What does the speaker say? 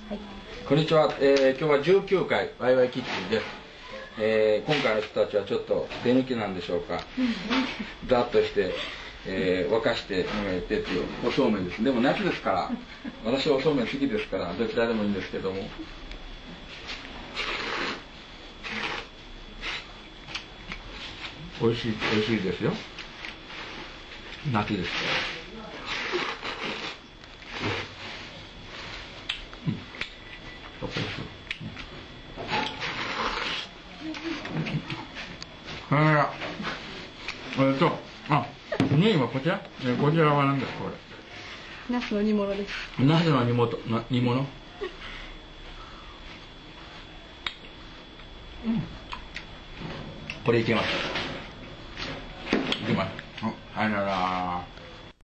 はい、 こんにちは、今日は19回ワイワイキッチンです。今回の人たちはちょっと手抜きなんでしょうか。ざっとして、沸かしてっていうおそうめんです。でも夏ですから、私はおそうめん好きですからどちらでもいいんですけども、美味しいですよ。夏ですから。メインはこちら？こちらは何ですか、これ。 ナスの煮物です。 ナスの煮物？これいけます。いけます。さよなら。